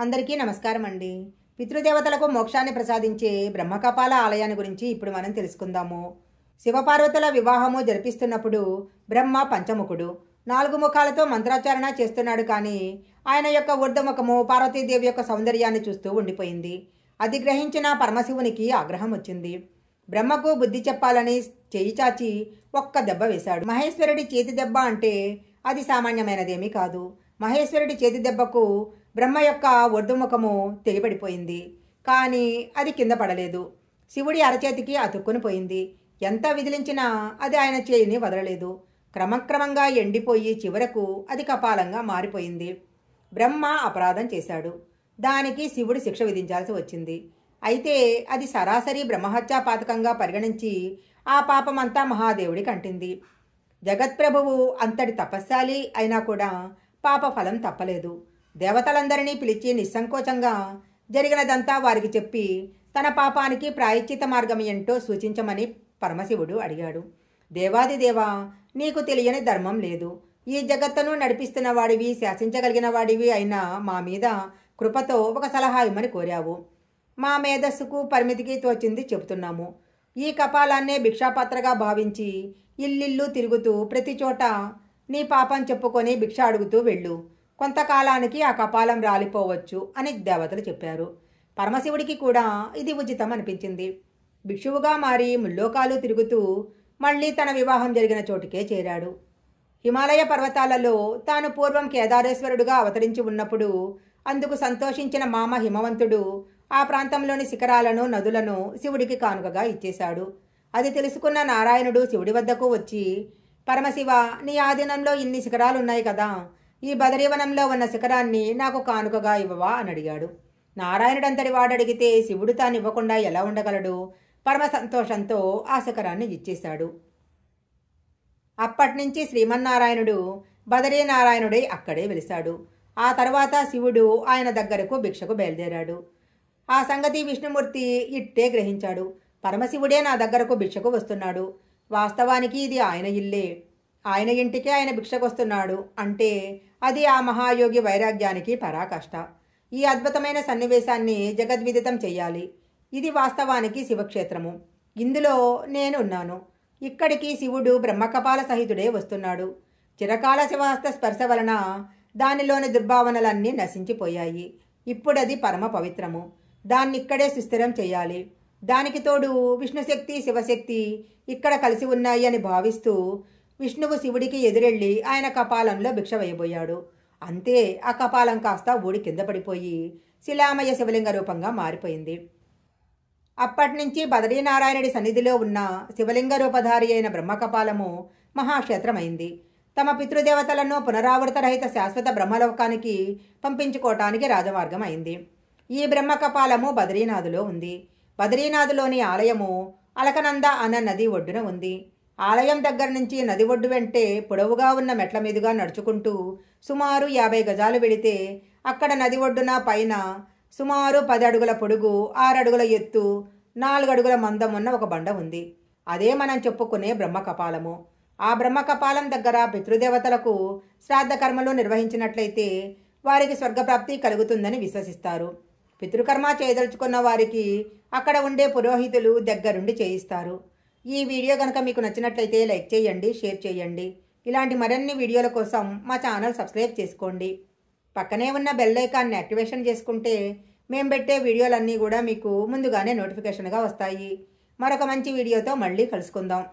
అందరికీ నమస్కారం అండి. పితృదేవతలకు మోక్షాన్ని ప్రసాదించే బ్రహ్మకపాల ఆలయాన్ని గురించి ఇప్పుడు మనం తెలుసుకుందాము. శివపార్వతుల వివాహము జరిపిస్తున్నప్పుడు బ్రహ్మ పంచముఖుడు 4 ముఖాలతో మంత్రాచరణ చేస్తున్నాడు. కానీ ఆయన యొక్క ఊర్ధముఖము పార్వతీదేవి యొక్క సౌందర్యాన్ని చూస్తూ ఉండిపోయింది. అది గ్రహించిన పరమశివునికి ఆగ్రహం వచ్చింది. బ్రహ్మకు బుద్ధి చెప్పాలని చేయి చాచి ఒక్క దెబ్బ వేశాడు. మహేశ్వరుడి చేతి దెబ్బ అంటే అది సామాన్యమైనదేమీ కాదు. మహేశ్వరుడి చేతి దెబ్బకు బ్రహ్మ యొక్క ఊర్ధముఖము తెగిపడిపోయింది. కానీ అది కింద పడలేదు. శివుడి అరచేతికి అతుక్కుని పోయింది. ఎంత విదిలించినా అది ఆయన చేయిని వదలలేదు. క్రమక్రమంగా ఎండిపోయి చివరకు అది కపాలంగా మారిపోయింది. బ్రహ్మ అపరాధం చేశాడు. దానికి శివుడు శిక్ష విధించాల్సి వచ్చింది. అయితే అది సరాసరి బ్రహ్మహత్యా పాతకంగా పరిగణించి ఆ పాపమంతా మహాదేవుడికి అంటింది. జగత్ప్రభువు అంతటి తపస్శాలి అయినా కూడా పాప ఫలం తప్పలేదు. దేవతలందరినీ పిలిచి నిస్సంకోచంగా జరిగినదంతా వారికి చెప్పి తన పాపానికి ప్రాయశ్చిత మార్గం ఏంటో సూచించమని పరమశివుడు అడిగాడు. దేవాదిదేవా, నీకు తెలియని ధర్మం లేదు. ఈ జగత్తును నడిపిస్తున్న వాడివి, శాసించగలిగిన వాడివి అయినా మా మీద కృపతో ఒక సలహా ఇమ్మని కోరావు. మా మేధస్సుకు పరిమితికి తోచింది చెబుతున్నాము. ఈ కపాలాన్నే భిక్షాపాత్రగా భావించి ఇల్లిల్లు తిరుగుతూ ప్రతి చోట నీ పాపం చెప్పుకొని భిక్ష అడుగుతూ వెళ్ళు. కొంతకాలానికి ఆ కపాలం రాలిపోవచ్చు అని దేవతలు చెప్పారు. పరమశివుడికి కూడా ఇది ఉచితం అనిపించింది. భిక్షువుగా మారి ముల్లోకాలు తిరుగుతూ మళ్ళీ తన వివాహం జరిగిన చోటుకే చేరాడు. హిమాలయ పర్వతాలలో తాను పూర్వం కేదారేశ్వరుడుగా అవతరించి ఉన్నప్పుడు అందుకు సంతోషించిన మామ హిమవంతుడు ఆ ప్రాంతంలోని శిఖరాలను, నదులను శివుడికి కానుకగా ఇచ్చేశాడు. అది తెలుసుకున్న నారాయణుడు శివుడి వద్దకు వచ్చి, పరమశివ, నీ ఆధీనంలో ఇన్ని శిఖరాలున్నాయి కదా, ఈ బదరీవనంలో ఉన్న శిఖరాన్ని నాకు కానుకగా ఇవ్వవా అని అడిగాడు. నారాయణుడంతటి వాడడిగితే శివుడు తాను ఇవ్వకుండా ఎలా ఉండగలడు? పరమ సంతోషంతో ఆ శిఖరాన్ని ఇచ్చేశాడు. అప్పటినుంచి శ్రీమన్నారాయణుడు బదరీనారాయణుడై అక్కడే వెలిశాడు. ఆ తర్వాత శివుడు ఆయన దగ్గరకు భిక్షకు బయలుదేరాడు. ఆ సంగతి విష్ణుమూర్తి ఇట్టే గ్రహించాడు. పరమశివుడే నా దగ్గరకు భిక్షకు వస్తున్నాడు. వాస్తవానికి ఇది ఆయన ఇల్లే. ఆయన ఇంటికే ఆయన భిక్షకొస్తున్నాడు అంటే అది ఆ మహాయోగి వైరాగ్యానికి పరాకాష్ట. ఈ అద్భుతమైన సన్నివేశాన్ని జగద్విదితం చెయ్యాలి. ఇది వాస్తవానికి శివక్షేత్రము. ఇందులో నేను ఉన్నాను. ఇక్కడికి శివుడు బ్రహ్మకపాల సహితుడే వస్తున్నాడు. చిరకాల శివహస్త స్పర్శ వలన దానిలోని దుర్భావనలన్నీ నశించిపోయాయి. ఇప్పుడది పరమ పవిత్రము. దాన్నిక్కడే సుస్థిరం చేయాలి. దానికి తోడు విష్ణుశక్తి, శివశక్తి ఇక్కడ కలిసి ఉన్నాయి అని భావిస్తూ విష్ణువు శివుడికి ఎదురెళ్ళి ఆయన కపాలంలో భిక్ష వేయబోయాడు. అంతే, ఆ కపాలం కాస్త ఊడి కింద పడిపోయి శిలామయ శివలింగ రూపంగా మారిపోయింది. అప్పటినుంచి బదరీనారాయణుడి సన్నిధిలో ఉన్న శివలింగ రూపధారి అయిన బ్రహ్మకపాలము మహాక్షేత్రమైంది. తమ పితృదేవతలను పునరావృత రహిత శాశ్వత బ్రహ్మలోకానికి పంపించుకోవటానికి రాజమార్గం అయింది. ఈ బ్రహ్మకపాలము బదరీనాథులో ఉంది. బదరీనాథులోని ఆలయము అలకనంద అన్న నది ఒడ్డున ఉంది. ఆలయం దగ్గర నుంచి నది ఒడ్డు వెంటే పొడవుగా ఉన్న మెట్ల మీదుగా నడుచుకుంటూ సుమారు 50 గజాలు వెళితే అక్కడ నది ఒడ్డున పైన సుమారు 10 అడుగుల పొడుగు, 6 అడుగుల ఎత్తు, 4 అడుగుల మందం ఉన్న ఒక బండ ఉంది. అదే మనం చెప్పుకునే బ్రహ్మకపాలము. ఆ బ్రహ్మకపాలం దగ్గర పితృదేవతలకు శ్రాద్ధ కర్మలు నిర్వహించినట్లయితే వారికి స్వర్గప్రాప్తి కలుగుతుందని విశ్వసిస్తారు. పితృకర్మ చేయదలుచుకున్న వారికి అక్కడ ఉండే పురోహితులు దగ్గరుండి చేయిస్తారు. ఈ వీడియో కనుక మీకు నచ్చినట్లయితే లైక్ చేయండి, షేర్ చేయండి. ఇలాంటి మరిన్ని వీడియోల కోసం మా ఛానల్ సబ్స్క్రైబ్ చేసుకోండి. పక్కనే ఉన్న బెల్ ఐకాన్ని యాక్టివేషన్ చేసుకుంటే మేము పెట్టే వీడియోలన్నీ కూడా మీకు ముందుగానే నోటిఫికేషన్గా వస్తాయి. మరొక మంచి వీడియోతో మళ్ళీ కలుసుకుందాం.